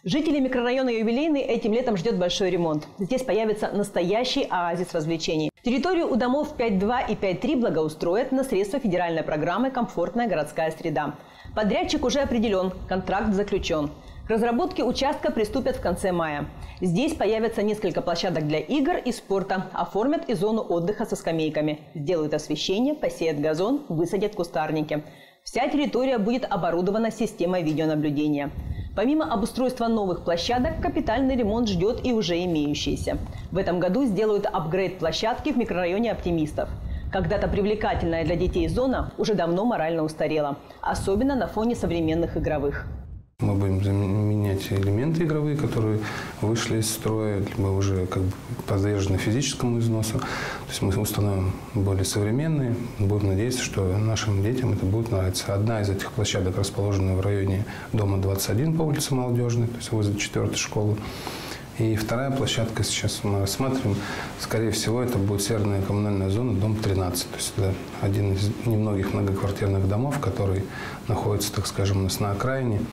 Жители микрорайона Юбилейный этим летом ждет большой ремонт. Здесь появится настоящий оазис развлечений. Территорию у домов 5.2 и 5.3 благоустроят на средства федеральной программы «Комфортная городская среда». Подрядчик уже определен, контракт заключен. К разработке участка приступят в конце мая. Здесь появятся несколько площадок для игр и спорта, оформят и зону отдыха со скамейками, сделают освещение, посеят газон, высадят кустарники. Вся территория будет оборудована системой видеонаблюдения. Помимо обустройства новых площадок, капитальный ремонт ждет и уже имеющиеся. В этом году сделают апгрейд площадки в микрорайоне Оптимистов. Когда-то привлекательная для детей зона уже давно морально устарела, особенно на фоне современных игровых. Мы будем менять элементы игровые, которые вышли из строя, либо уже подвержены физическому износу. То есть мы установим более современные. Будем надеяться, что нашим детям это будет нравиться. Одна из этих площадок расположена в районе дома 21 по улице Молодежной, то есть возле 4-й школы. И вторая площадка сейчас мы рассматриваем. Скорее всего, это будет северная коммунальная зона, дом 13. То есть это один из немногих многоквартирных домов, который находится, так скажем, у нас на окраине.